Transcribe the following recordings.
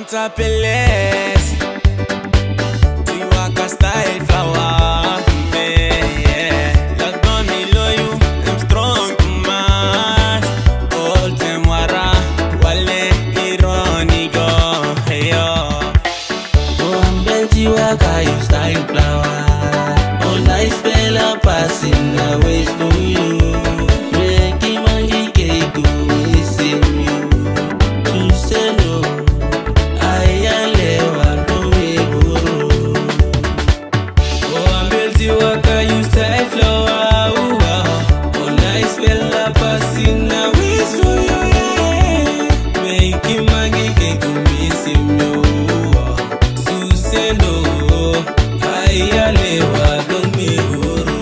tapeles Tiwaka style flower Like mommy love you, I'm strong to mass All time wara, wale ironico Hey yo Oh, I'm bent Tiwaka, you style flower All nice fella passing the ways to you Breaking mangi cake, missing you To say no Tiwaka, you style flower. Oh, nice fella passing a wish for you, yeah. Making mangi cake to miss him, yo. Suseno, I alewa don't me huru.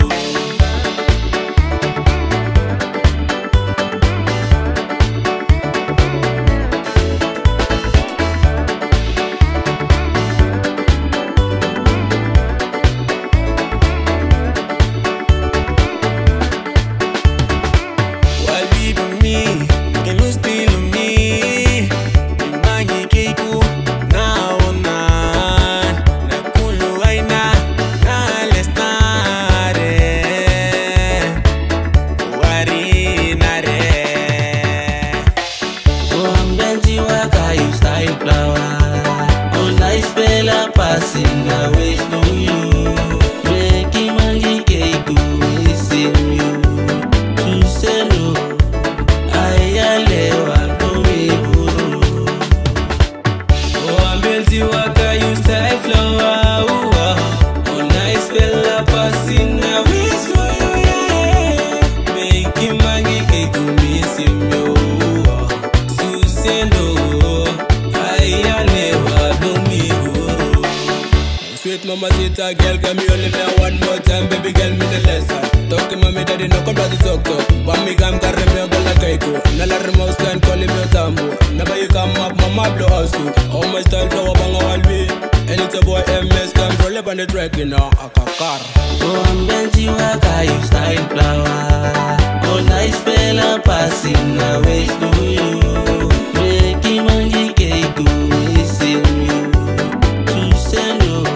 Passing away from you, making mangi cake, missing you. To say no, I alewa to me huru. Oh, I'm built Tiwaka, you style flower. Oh, nice fella passing away for you, yeah. Making mangi cake, missing you. To say no, I alewa to me huru. Sweet mama sita girl, come here only me one more time, baby girl me the lesson. Talk to mommy daddy no come back to talk. When me come carry me go like Kaiko. Nala remote stand calling me tambo. Never you come up, mama blow house too. All my style flow up on all way. And it's a boy MS come roll up on the track, you know, a car. Oh, I'm bent Tiwaka, you style flower. Oh, nice fella passing away to you. Making mangi cake, missing you. To say no.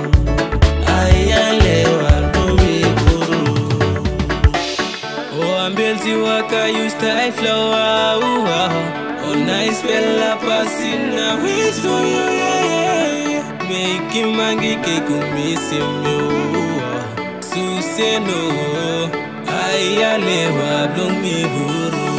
Tiwaka, you style flower. Oh, nice fella passing a wish for you, yeah. Making mangi cake, missing you. Suseno, I alewa don't me huru.